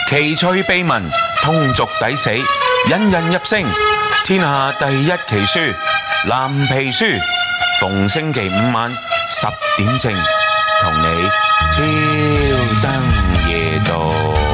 奇趣秘聞，通俗抵死，引人入勝。天下第一奇書，藍皮書，逢星期五晚10點正，同你挑燈夜讀。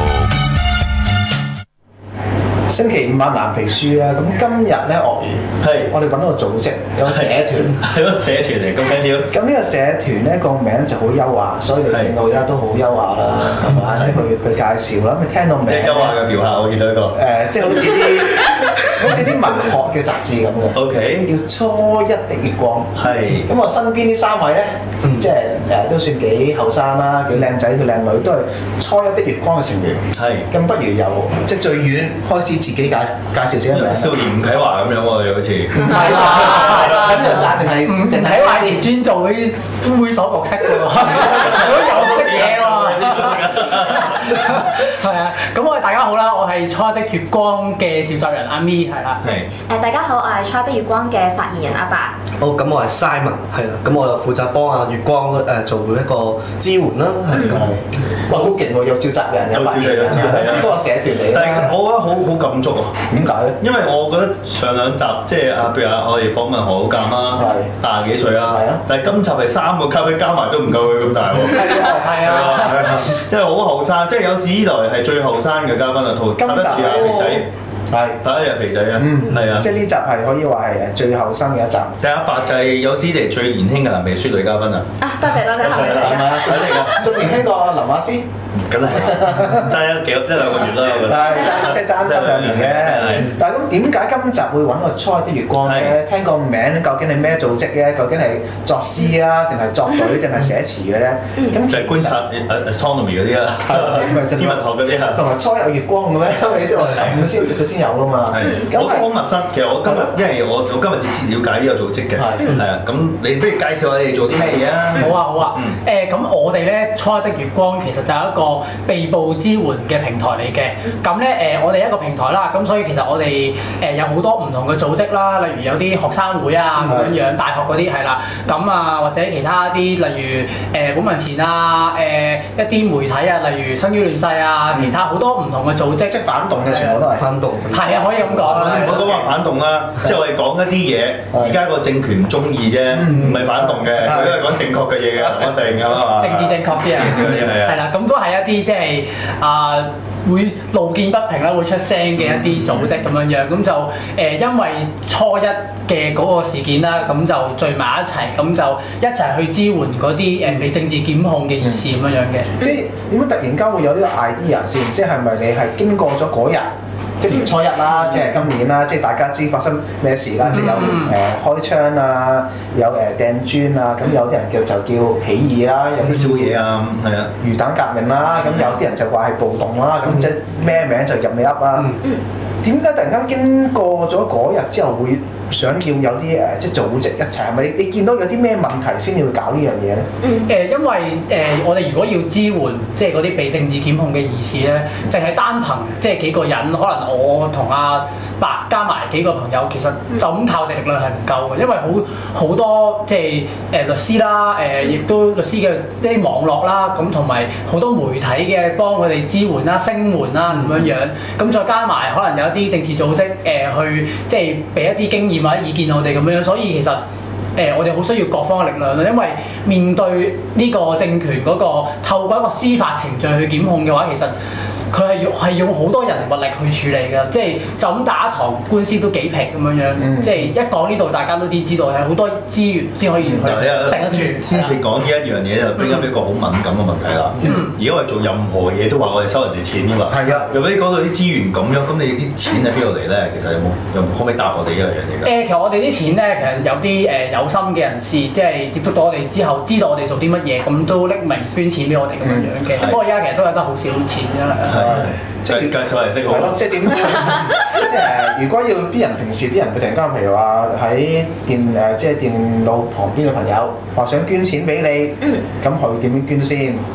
星期五晚藍皮書啊，咁今日咧鱷魚係我哋揾到個組織，有個社團， 係咯社團嚟咁緊要。 咁呢個社團咧個名就好優雅，所以你見到而家都好優雅啦，係嘛？即係佢介紹啦，咁你聽到名即係優雅嘅描下，我見到一個即係好似啲文學嘅雜誌咁嘅。 OK， 叫初一的月光。 係。 咁我身邊呢三位咧，即係都算幾後生啦，幾靚仔幾靚女，都係初一的月光嘅成員。 係。 咁不如由即係最遠開始自己介紹自己名。 少年吳啟華咁樣喎，你好似。唔係啦，咁又讚定係吳啟華係專做嗰啲猥瑣角色嘅喎，佢又識嘢喎。係啊，咁我哋大家好啦，我係初一的月光嘅召集人阿咪，係啦。 係。 大家好，我係初一的月光嘅發言人阿白。 好，咁我係 Simon， 係啦，咁我就負責幫阿月光做一個支援啦，係咁。 哇，好勁喎！有召集人，有發言人，嗰個社團嚟。 但係我覺得好感觸啊！ 點解咧？ 因為我覺得上兩集即係譬如我哋訪問何寶鑑啦，大廿幾歲啦，但係今集係3個嘉賓加埋都唔夠佢咁大喎。 係啊， 即係好後生，即係有史以來係最後生嘅嘉賓啊！打得住阿肥仔。係打一日肥仔啊！係啊！ 即係呢集係可以話係最後生嘅一集。 第一集就係有史以嚟最年輕嘅藍皮書女嘉賓啊！ 多謝，係咪嚟㗎？ 係嚟㗎，仲年輕過林雅詩。 梗係爭一兩個月啦，我覺得。 係即係爭2年嘅。但係咁點解今集會揾個初一的月光咧？聽個名究竟係咩組織嘅？究竟係作詩啊，定係作對，定係寫詞嘅咧？咁就係觀察 astronomy 嗰啲啦，天文學嗰啲啊。 同埋初一有月光嘅咩？因為你知我哋15先佢先有㗎嘛。 係。我好陌生，其實我今日因為我今日直接了解呢個組織嘅。係啊，咁你不如介紹下你哋做啲咩嘢啊？ 好啊好啊。咁我哋咧初一的月光其實就係一個被捕支援嘅平台嚟嘅。咁咧我哋一個平台啦，咁所以其實我哋有好多唔同嘅組織啦，例如有啲學生會啊咁樣樣，大學嗰啲係啦，咁啊或者其他啲例如本民前啊，一啲媒體啊，例如生於亂世啊，其他好多唔同嘅組織， 即係反動嘅全部都係反動。 係啊，可以咁講。 唔好講話反動啦，即係我哋講一啲嘢，而家個政權唔中意啫，唔係反動嘅，佢都係講正確嘅嘢嘅，講正㗎嘛。 政治正確啲啊，係啦，咁都係一啲即係會路見不平啦，會出聲嘅一啲組織咁樣樣，咁就因為初一嘅嗰個事件啦，咁就聚埋一齊，咁就一齊去支援嗰啲被政治檢控嘅人士咁樣樣嘅。 即係點解突然間會有呢個 idea 先？即係咪你係經過咗嗰日？即係年初一啦，即係今年啦，即係大家知發生咩事啦，即係有開槍啊，有掟磚啊，咁有啲人就叫起義啦，有啲燒嘢啊，係啊， 魚蛋革命啦，咁有啲人就話係暴動啦，咁即係咩名就入你噏啦。點解突然間經過咗嗰日之後會想要有啲即係組織一齊？係咪你見到有啲咩問題先至會搞呢樣嘢咧？ 因為我哋如果要支援即係嗰啲被政治檢控嘅義士咧，淨係單憑即係幾個人，可能我同阿白加埋幾個朋友，其實就咁靠地力量係唔夠嘅，因為好多即係律師啦，亦都律師嘅一啲網絡啦，咁同埋好多媒體嘅幫佢哋支援啦、聲援啦咁樣樣，咁再加埋可能有一啲政治組織去即係俾一啲經驗或者意見我哋咁樣，所以其實我哋好需要各方嘅力量啦，因為面對呢個政權嗰個透過一個司法程序去檢控嘅話，其實佢係用好多人力物力去處理㗎，即係就咁打一堂官司都幾平咁樣樣，即係一講呢度大家都知道係好多資源先可以去頂得住。 先至講呢一樣嘢就比較一個好敏感嘅問題啦。而家我哋做任何嘢都話我哋收人哋錢㗎嘛。係啊。如果你講到啲資源咁樣，咁你啲錢喺邊度嚟咧？其實有冇可唔可以答我哋呢樣嘢㗎？ 其實我哋啲錢咧，其實有啲有心嘅人士，即係接觸到我哋之後，知道我哋做啲乜嘢，咁都匿名捐錢俾我哋咁樣樣嘅。不過而家其實都有得好少錢㗎。 即係介紹嚟識好。係咯， 即係點？即係如果要啲人平時啲人佢突然間，譬如話喺即係電腦旁邊嘅朋友話想捐錢俾你，咁佢點樣捐先？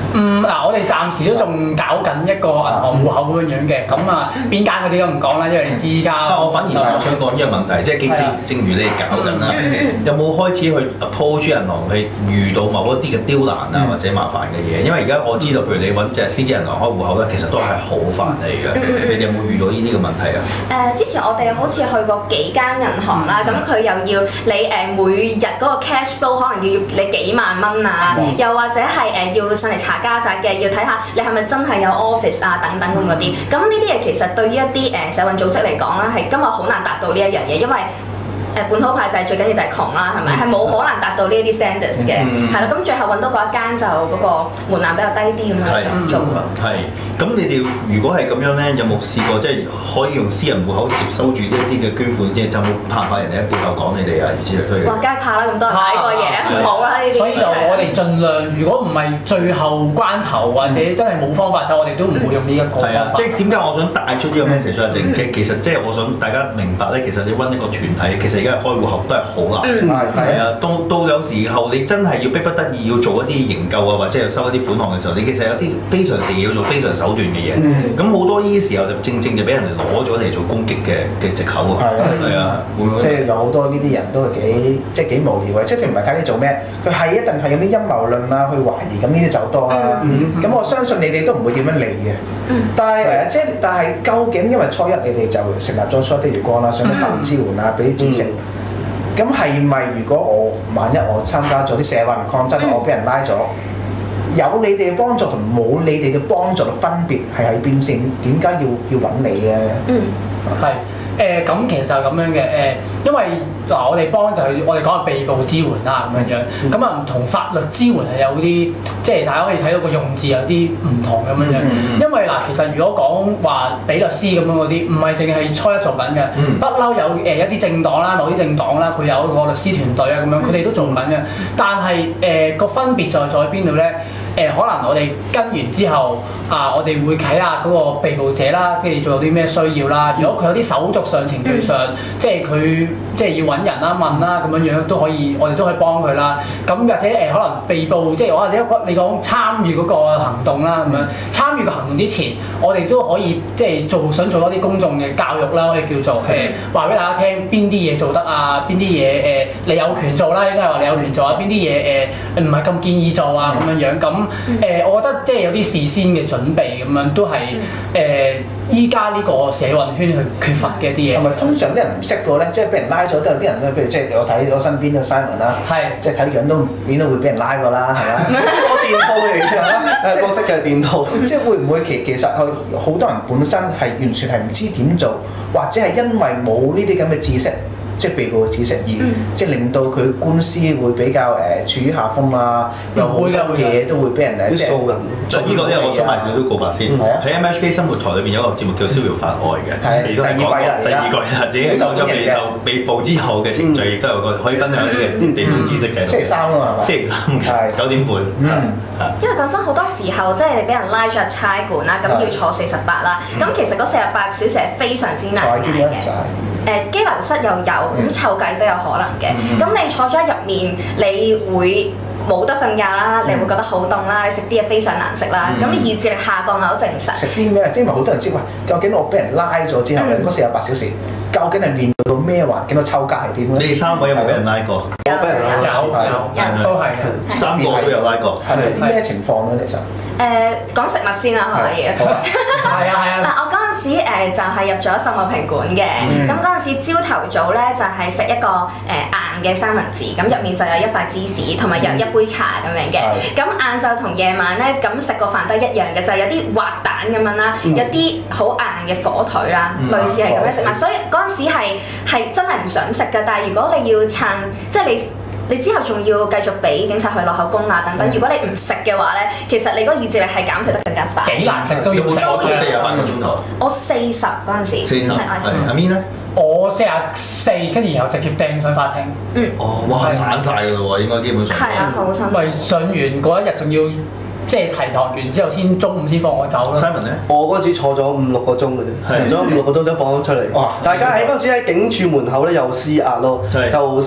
嗱，我哋暫時都仲搞緊一個銀行戶口咁樣樣嘅，咁啊邊間嗰啲都唔講啦，因為你知依家。 但我反而我想講呢個問題，即係正如你哋搞緊啦，有冇開始去 approach 銀行去遇到某一啲嘅刁難啊或者麻煩嘅嘢？因為而家我知道，譬如你揾隻獅子銀行開戶口咧，其實都係好煩你嘅。你哋有冇遇到呢啲嘅問題啊？ 之前我哋好似去過幾間銀行啦，咁佢又要你每日嗰個 cash flow 可能要你幾萬蚊啊，又或者係要上嚟查家宅嘅，要睇下你係咪真係有 office 啊等等咁嗰啲。咁呢啲嘢其實對於一啲社運組織嚟講啦，係今日好難達到呢一樣嘢，因為本土派就係最緊要就係窮啦，係咪？係冇可能達到呢一啲 standards 嘅，係啦。咁最後揾到嗰一間就嗰個門檻比較低啲咁樣就做咯。 係。咁你哋如果係咁樣咧，有冇試過即係可以用私人戶口接收住呢一啲嘅捐款，即係有冇怕人哋喺背後講你哋啊？之類都係。 哇！梗係怕啦，咁多人睇過嘢，唔好啦呢啲。 所以就我哋盡量，如果唔係最後關頭或者真係冇方法，就我哋都唔會用呢一個方法。 即係點解我想帶出呢個 message 出嚟？其實即係我想大家明白咧，其實你揾一個團體，其實而家開戶口都係好難。係啊，到有時候你真係要逼不得已要做一啲營救啊，或者係收一啲款項嘅時候，你其實有啲非常時要做非常手段嘅嘢。咁好多呢啲時候就正就俾人哋攞咗嚟做攻擊嘅藉口喎。係啊， 即係有好多呢啲人都係幾無聊嘅，即係佢唔係睇你做咩，佢係一定係有啲陰謀論啊去懷疑，咁呢啲就多啦。咁我相信你哋都唔會點樣理嘅。但係究竟因為初一你哋就成立咗初一的月光啦，想啲法律支援啊，俾啲知識。咁係咪如果萬一我參加咗啲社運抗爭，我俾人拉咗，有你哋嘅幫助同冇你哋嘅幫助嘅分別係喺邊先？點解要揾你咧？ 係。咁其實就係咁樣嘅因為我哋幫就係我哋講係被捕支援啦咁樣樣，咁啊唔同法律支援係有啲即係大家可以睇到個用字有啲唔同咁樣樣，因為其實如果講話俾律師咁樣嗰啲，唔係淨係初一做緊嘅，不嬲有一啲政黨啦，某啲政黨啦，佢有一個律師團隊啊咁樣，佢哋都做緊嘅，但係個分別在邊度咧？可能我哋跟完之後我哋會睇下嗰個被捕者啦，即係仲有啲咩需要啦。如果佢有啲手續上、程序上，即係佢即係要揾人啦、問啦咁樣樣都可以，我哋都可以幫佢啦。咁或者可能被捕，即係或者你講參與嗰個行動啦咁樣，參與個行動之前，我哋都可以即係想做多啲公眾嘅教育啦，可以叫做話俾大家聽邊啲嘢做得啊，邊啲嘢你有權做啦，應該係話你有權做啊，邊啲嘢唔係咁建議做啊咁樣樣咁。我覺得即係有啲事先嘅準備咁樣，都係依家呢個社運圈去缺乏嘅一啲嘢。 係咪通常啲人唔識個咧？即係俾人拉咗都有啲人咧，譬如即係我睇我身邊嘅 Simon 啦，即係睇樣都會俾人拉過啦，係嘛？ 我電套嚟嘅啦，角色嘅電套。 即係會唔會其實佢好多人本身係完全係唔知點做，或者係因為冇呢啲咁嘅知識？即係被捕嘅知識，即係令到佢官司會比較處於下風啊，有好多嘢都會俾人即係呢個咧，我想賣少少告白先。喺 MHK 生活台裏邊有一個節目叫《逍遙法外》嘅，亦都係講第二季啦，自己受被捕之後嘅程序，亦都有個可以分享啲嘅被捕知識嘅。 星期三啊嘛， 星期三嘅9點半。 因為講真，好多時候即係你俾人拉咗入差館啦，咁要坐48啦，咁其實嗰48小時係非常之難捱嘅。機流室又有，咁湊計都有可能嘅。咁你坐咗喺入面，你會冇得瞓覺啦，你會覺得好凍啦，你食啲嘢非常難食啦，咁你意志力下降係好正常。 食啲咩？即係好多人知話，究竟我俾人拉咗之後，嗰48小時，究竟係面對到咩環境？個湊計係點咧？ 你哋3個有冇俾人拉過？ 有俾人拉過， 有都係嘅。 3個都有拉過。 係啲咩情況咧？其實？ 講食物先啦，可以。嗱，我嗰陣時就係入咗秀茂坪館嘅，咁嗰陣時朝頭早咧就係食一個硬嘅三文治，咁入面就有一塊芝士，同埋有一杯茶咁樣嘅。咁晏晝同夜晚咧，咁食個飯都一樣嘅，就係有啲滑蛋咁樣啦，有啲好硬嘅火腿啦，類似係咁樣食物。所以嗰陣時係真係唔想食㗎，但係如果你要撐，即係你之後仲要繼續俾警察去落口供啊等等。如果你唔食嘅話咧，其實你嗰個意志力係減退得更加快。 幾難食都要食。 我48個鐘頭。 我40嗰陣時。40。 阿 Min 咧？ 我44，跟住然後直接掟上法庭。 哇！散曬㗎咯喎，應該基本上。 係啊，好辛苦。 咪上完嗰一日仲要即係提堂完之後先中午先放我走咯。 Simon 咧， 我嗰陣時坐咗5-6個鐘嘅啫，坐咗5-6個鐘就放咗出嚟。大家喺嗰陣時喺警署門口咧又施壓咯，就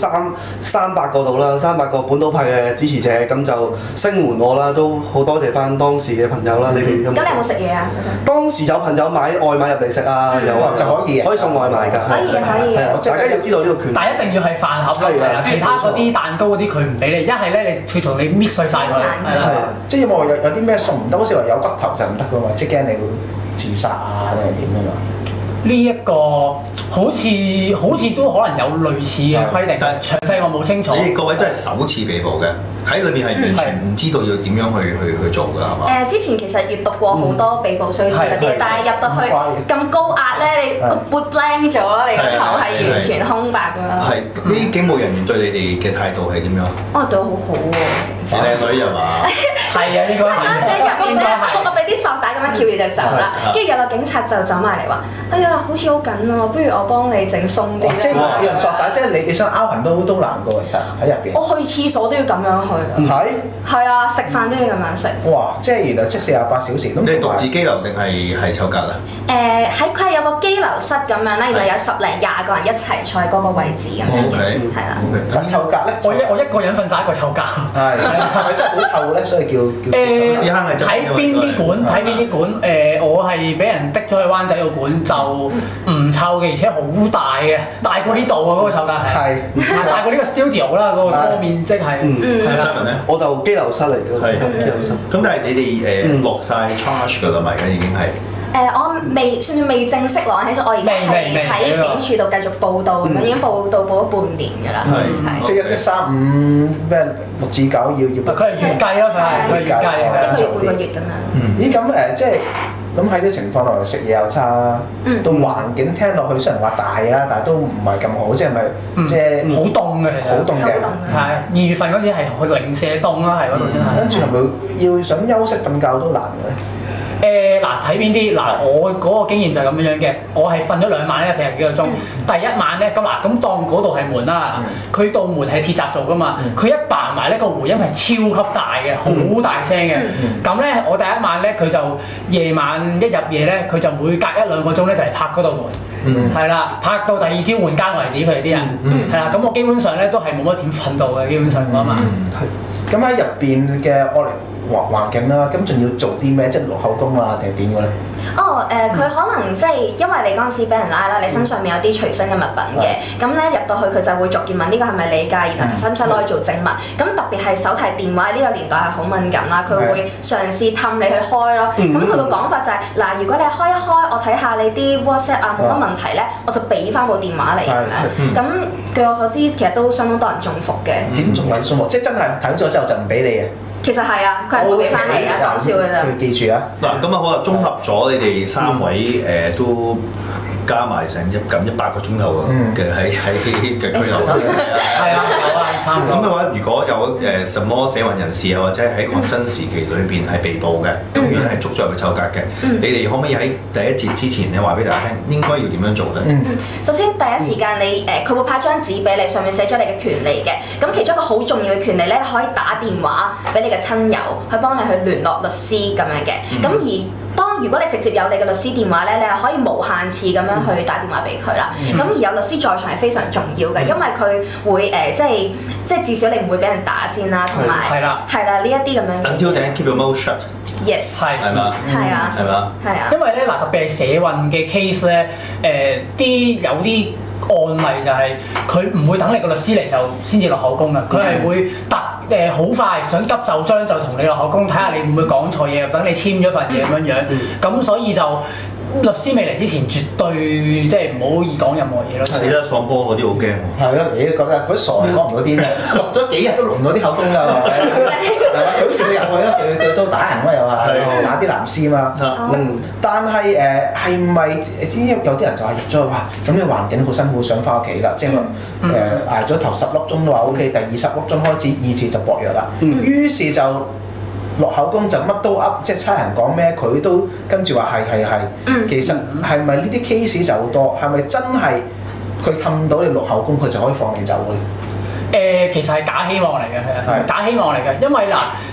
300個度啦，300個本土派嘅支持者咁就聲援我啦，都好多謝翻當時嘅朋友啦。你哋咁。 咁你有冇食嘢啊？ 當時有朋友買外賣入嚟食啊，有啊就可以送外賣㗎。 可以。 大家要知道呢個權。 但係一定要係飯盒咯，係啦，其他嗰啲蛋糕嗰啲佢唔俾你，一係咧你佢同你搣碎晒佢，係啦。 即係有冇有啲咩送唔得？好似話有骨頭就唔得㗎嘛，即係驚你會自殺啊定係點㗎嘛？ 呢一個好似都可能有類似嘅規定，但係詳細我冇清楚。 你哋各位都係首次被捕嘅，喺裏邊係完全唔知道要點樣去做㗎，係嘛？ 之前其實閱讀過好多被捕須知嗰啲，但係入到去咁高壓咧，你個撥 blank 咗，你個頭係完全空白㗎嘛。 係呢警務人員對你哋嘅態度係點樣？ 哦，對我好好喎。 似靚女係嘛？ 係啊，應該係。 嗰陣時入面咧，我俾啲索帶咁樣翹住隻手啦，跟住有個警察就走埋嚟話：哎呀，好似好緊啊，不如我幫你整鬆啲。 即係有人索帶，即係你想拗痕都難過，其實喺入邊。 我去廁所都要咁樣去。係啊，食飯都要咁樣食。 哇！即係原來即48小時都。 即係獨自羈留定係抽格啊？ 佢係有個羈留室咁樣啦，然後有10零20個人一齊坐喺嗰個位置咁樣嘅，係啦。 但臭格咧， 我一個人瞓晒一個臭格。 係咪真係好臭咧？所以叫屎坑係真。 睇邊啲館？睇邊啲館？我係俾人滴咗去灣仔個館，就唔臭嘅，而且好大嘅，大過呢度啊！嗰個臭格係大過呢個 studio 啦，嗰個面積係。 Simon 咧， 我就羈留室嚟嘅。 係羈留室。咁但係你哋落晒 charge 㗎啦，咪而家已經係。 我未正式攞起咗，我而家係喺警署度繼續報到咁樣，已經報到咗半年㗎啦。係即係135咩6至9要。 佢係月計咯，佢係月計 1個月半個月咁樣。 咦咁即係咁喺啲情況內食嘢又差，到環境聽落去雖然話大啦，但係都唔係咁好，即係咪即係好凍嘅其實。 好凍嘅。 係2月份嗰時係零舍凍啦，係嗰度真係。 跟住係咪要想休息瞓覺都難嘅咧？ 嗱睇邊啲嗱，我嗰個經驗就係咁樣嘅，我係瞓咗2晚咧40幾個鐘。第一晚咧咁當嗰度係門啦，佢道門係鐵閘做噶嘛，佢一嘭埋咧個回音係超級大嘅，好大聲嘅。咁咧我第一晚咧佢就夜晚一入夜咧，佢就每隔1-2個鐘咧就嚟拍嗰道門，係啦，拍到第2朝換更為止佢哋啲人，係啦。咁我基本上咧都係冇乜點瞓到嘅，基本上嗰晚。 咁喺入邊嘅環境啦，咁仲要做啲咩？即係錄口供啊，定係點嘅咧？ 佢可能即係因為你嗰陣時俾人拉啦，你身上面有啲隨身嘅物品嘅，咁咧入到去佢就會逐件問呢個係咪你㗎，然後使唔使攞去做證物？咁特別係手提電話呢個年代係好敏感啦，佢會嘗試氹你去開咯。咁佢個講法就係嗱，如果你開一開，我睇下你啲 WhatsApp 啊冇乜問題咧，我就俾翻部電話你咁樣。咁據我所知，其實都相當多人中伏嘅。 點中人中伏？即係真係睇咗之後就唔俾你嘅。 其實係啊，佢係唔會俾翻你啊，講笑嘅咋。 佢記住啊！ 嗱，咁啊好啦，綜合咗你哋3位都加埋成近100個鐘頭嘅喺嘅拘留。 係啊，差唔多。 咁嘅話，如果有什麼社運人士啊，或者喺抗爭時期裏邊係被捕嘅，咁如果係捉咗入去臭格嘅，你哋可唔可以喺第一節之前咧話俾大家聽，應該要點樣做咧？ 首先第一時間你佢會派張紙俾你，上面寫咗你嘅權利嘅。咁其中一個好重要嘅權利咧，可以打電話俾你嘅親友，去幫你去聯絡律師咁樣嘅。咁而如果你直接有你嘅律師電話咧，你係可以無限次咁樣去打電話俾佢啦。咁而有律師在場係非常重要嘅，因為佢會即係至少你唔會俾人打先啦，同埋係啦呢一啲咁樣。 Until then, keep your mouth shut. Yes。 係嘛？ 係啊。 係嘛？ 係啊。 因為咧特別係社運嘅 case 咧，有啲案例就係佢唔會等你個律師嚟就先至落口供嘅，佢係會好快想急就章就同你落口供，睇下你會唔會講錯嘢，等你簽咗份嘢咁樣樣。咁所以就律師未嚟之前，絕對即係唔好意講任何嘢咯。 死啦！喪波嗰啲好驚喎。 係咯，你覺得嗰啲傻人講唔到啲咩？錄咗幾日都錄唔到啲口供㗎，係嘛？佢好似佢入去啦，佢都打人喎，又係打啲藍絲嘛。但係係咪知有啲人就係入咗去哇？咁嘅環境好辛苦，想翻屋企啦，即係捱咗頭10粒鐘都話 OK，第20粒鐘開始意志就薄弱啦。於是就落口供就乜都噏，即係差人講咩佢都跟住話係。其實係咪呢啲 case 就好多？係咪真係佢氹到你落口供，佢就可以放你走嘅？ 其實係假希望嚟嘅，係假希望嚟嘅，因為嗱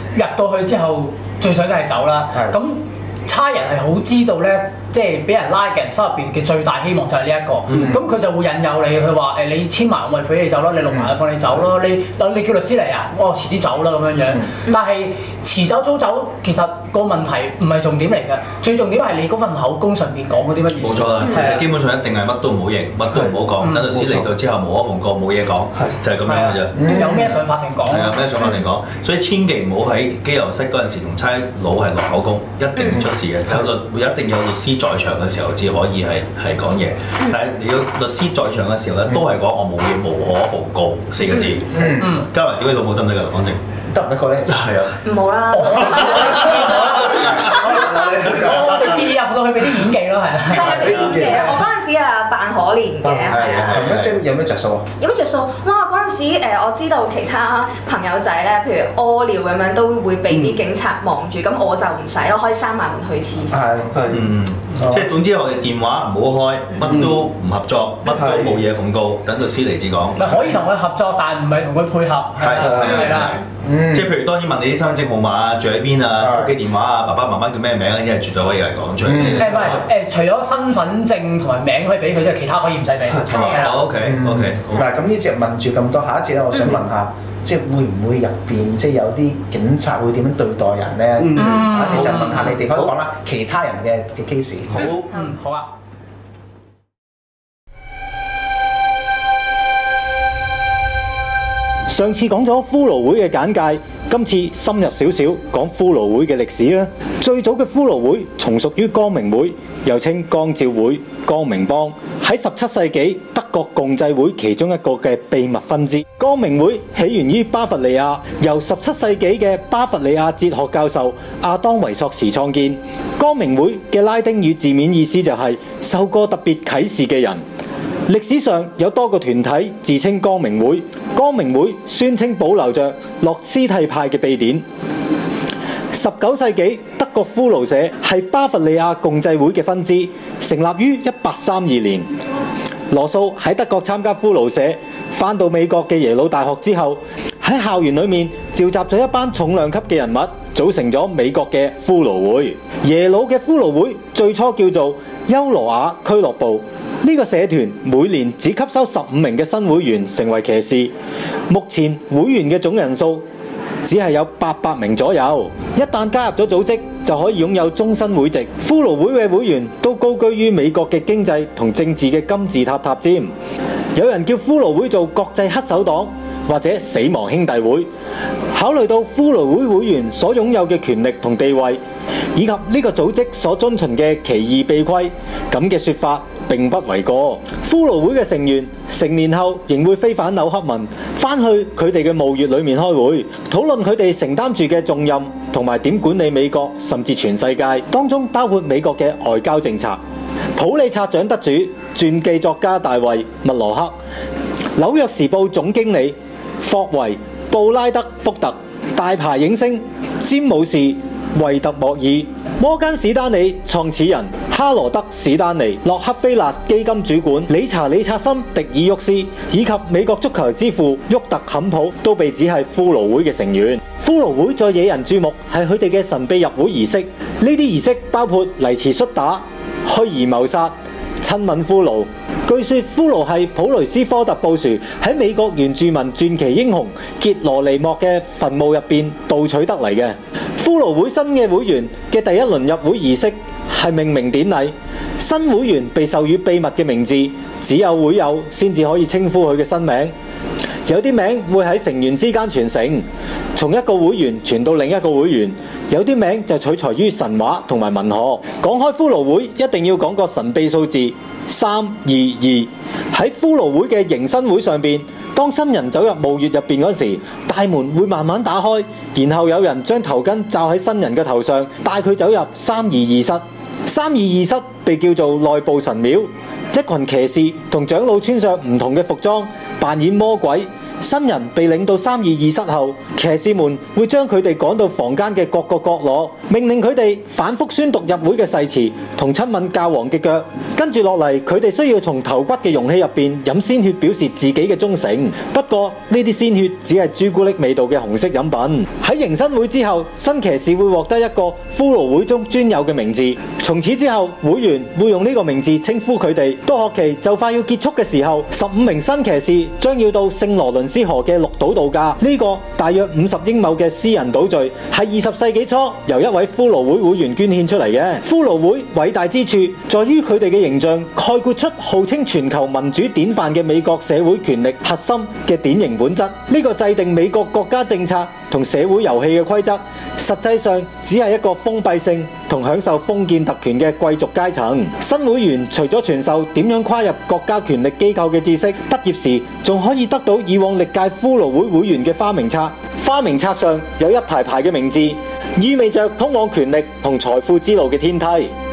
入到去之後，最想嘅係走啦。咁差人係好知道咧，即係俾人拉嘅人心入邊嘅最大希望就係呢一個。咁佢就會引誘你，佢話你簽埋我咪俾你走咯，你錄埋放你走咯。你叫律師嚟啊，遲啲走啦咁樣樣。但係遲走早走，其實個問題唔係重點嚟嘅，最重點係你嗰份口供上邊講嗰啲乜嘢。 冇錯啦，其實基本上一定係乜都唔好認，乜都唔好講，等律師嚟到之後無可奉告，冇嘢講，就係咁樣嘅啫。 有咩上法庭講？ 係啊，咩上法庭講？所以千祈唔好喺羈留室嗰陣時同差佬係落口供，一定會出事嘅。一定有律師在場嘅時候至可以係講嘢，但係你要律師在場嘅時候咧，都係講我冇嘢，無可奉告4個字。加埋屌你老母得唔得㗎？講正得唔得個咧？ 係啊， 唔好啦。 我哋變入到去俾啲演技咯，係啊。 係啊，俾啲演技啊！我嗰陣時扮可憐嘅，係啊。 有咩着數啊？ 有咩着數？哇！嗰陣時我知道其他朋友仔咧，譬如屙尿咁樣，都會俾啲警察望住，咁我就唔使咯，可以閂埋門去廁所。 即係總之我哋電話唔好開，乜都唔合作，乜都冇嘢奉告，等律師嚟至講。 可以同佢合作，但唔係同佢配合。係啦。 即係譬如當然問你啲身份證號碼啊，住喺邊啊，屋企電話啊，爸爸媽媽叫咩名嗰啲係絕對可以嚟講出嚟。 唔係除咗身份證同埋名可以俾佢，即係其他可以唔使俾。 OK。 嗱，咁呢節問住咁多，下一節咧，我想問下，即係會唔會入邊即係有啲警察會點樣對待人咧？下一節就問下你哋，可以講啦，其他人嘅 case。 好啊。 上次講咗骷髏會嘅簡介，今次深入少少講骷髏會嘅歷史啦。最早嘅骷髏會從屬於光明會，又稱光照會、光明幫，喺17世紀德國共濟會其中一個嘅秘密分支。光明會起源於巴伐利亞，由17世紀嘅巴伐利亞哲學教授亞當維索時創建。光明會嘅拉丁語字面意思就係受過特別啟示嘅人。歷史上有多個團體自稱光明會，光明會宣稱保留着諾斯替派嘅秘典。19世紀德國骷髏社係巴伐利亞共濟會嘅分支，成立於1832年。羅素喺德國參加骷髏社，返到美國嘅耶魯大學之後，喺校園裏面召集咗一班重量級嘅人物，組成咗美國嘅骷髏會。耶魯嘅骷髏會最初叫做優羅瓦俱樂部。呢個社團每年只吸收15名嘅新會員成為騎士，目前會員嘅總人數只係有800名左右。一旦加入咗組織，就可以擁有終身會籍。骷髏會嘅會員都高居於美國嘅經濟同政治嘅金字塔塔尖。有人叫骷髏會做國際黑手黨或者死亡兄弟會。考慮到骷髏會會員所擁有嘅權力同地位，以及呢個組織所遵循嘅奇異秘規，咁嘅說法並不為過。骷髏會嘅成員成年後仍會飛返紐克文，返去佢哋嘅墓穴裏面開會，討論佢哋承擔住嘅重任同埋點管理美國甚至全世界，當中包括美國嘅外交政策。普利策獎得主、傳記作家大衛·麥羅克、紐約時報總經理霍維·布拉德福特、大牌影星詹姆士·惠特莫爾、摩根史丹利創始人哈羅德史丹利、洛克菲勒基金主管理查理察森迪爾沃斯以及美國足球之父沃特坎普都被指係骷髏會嘅成員。骷髏會最惹人注目係佢哋嘅神秘入會儀式，呢啲儀式包括黎遲摔打、虛擬謀殺、親吻骷髏。據說骷髏係普雷斯科特布殊喺美國原住民傳奇英雄傑羅尼莫嘅墳墓入邊盜取得嚟嘅。骷髏會新嘅會員嘅第一輪入會儀式係命名典禮，新會員被授予秘密嘅名字，只有會友先至可以稱呼佢嘅新名。有啲名會喺成員之間傳承，從一個會員傳到另一個會員。有啲名就取材於神話同埋文學。講開骷髏會，一定要講個神秘數字322。喺骷髏會嘅迎新會上邊，當新人走入墓穴入邊嗰時，大門會慢慢打開，然後有人將頭巾罩喺新人嘅頭上，帶佢走入322室。322室被叫做內部神廟，一群騎士同長老穿上唔同嘅服裝，扮演魔鬼， 新人被領到322室後，騎士們會將佢哋趕到房間嘅各個角落，命令佢哋反覆宣讀入會嘅誓詞同親吻教皇嘅腳。跟住落嚟，佢哋需要從頭骨嘅容器入邊飲鮮血表示自己嘅忠誠。不過呢啲鮮血只係朱古力味道嘅紅色飲品。喺迎新會之後，新騎士會獲得一個骷髏會中專有嘅名字。從此之後，會員會用呢個名字稱呼佢哋。到學期就快要結束嘅時候，15名新騎士將要到聖羅倫斯河嘅綠島度假。呢個大約50英畝嘅私人島嶼係20世紀初由一位骷髏會會員捐獻出嚟嘅。骷髏會偉大之處在於佢哋嘅形象概括出號稱全球民主典範嘅美國社會權力核心嘅典型本質。呢個制定美國國家政策同社會遊戲嘅規則，實際上只係一個封閉性同享受封建特權嘅貴族階層。新會員除咗傳授點樣跨入國家權力機構嘅知識，畢業時仲可以得到以往歷屆骷髏會會員嘅花名冊。花名冊上有一排排嘅名字，意味着通往權力同財富之路嘅天梯。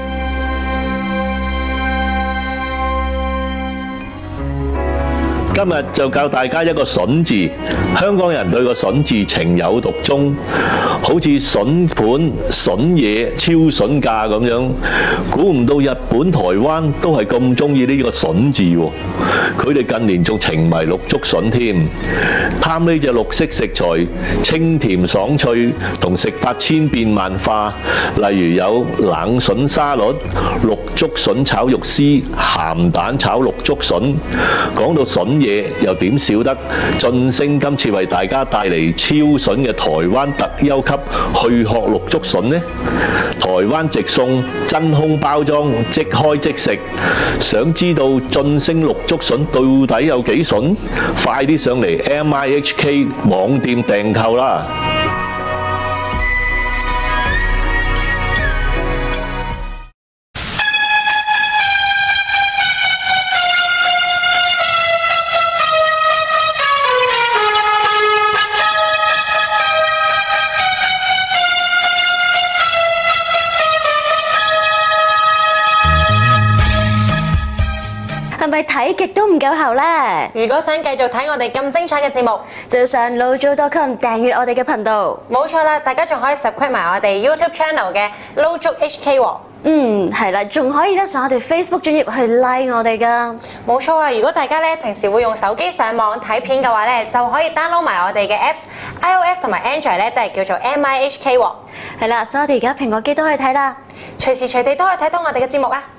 今日就教大家一個筍字，香港人對個筍字情有獨鍾，好似筍盤、筍嘢、超筍價咁樣。估唔到日本、台灣都係咁中意呢個筍字喎，佢哋近年仲情迷綠竹筍添，貪呢隻綠色食材，清甜爽脆，同食法千變萬化。例如有冷筍沙律、綠竹筍炒肉絲、鹹蛋炒綠竹筍。講到筍嘢又點少得晉升今次為大家帶嚟超筍嘅台灣特優級去殼綠竹筍呢？台灣直送真空包裝，即開即食。想知道晉升綠竹筍到底有幾筍？快啲上嚟 MIHK 網店訂購啦！ 係咪睇極都唔夠喉呢？ 如果想繼續睇我哋咁精彩嘅節目， 就上 Lojo.com 訂閱我哋嘅頻道。 冇錯啦，大家仲可以 subscribe 埋我哋 YouTube channel 嘅 Lojo HK 喎。 係啦，仲可以咧上我哋 Facebook 專頁去 like 我哋噶。 冇錯啊！如果大家咧平時會用手機上網睇片嘅話咧，就可以 download 埋我哋嘅 Apps，iOS 同埋 Android 咧都係叫做 MIHK 喎。 係啦，所以我哋而家蘋果機都可以睇啦， 隨時隨地都可以睇到我哋嘅節目啊！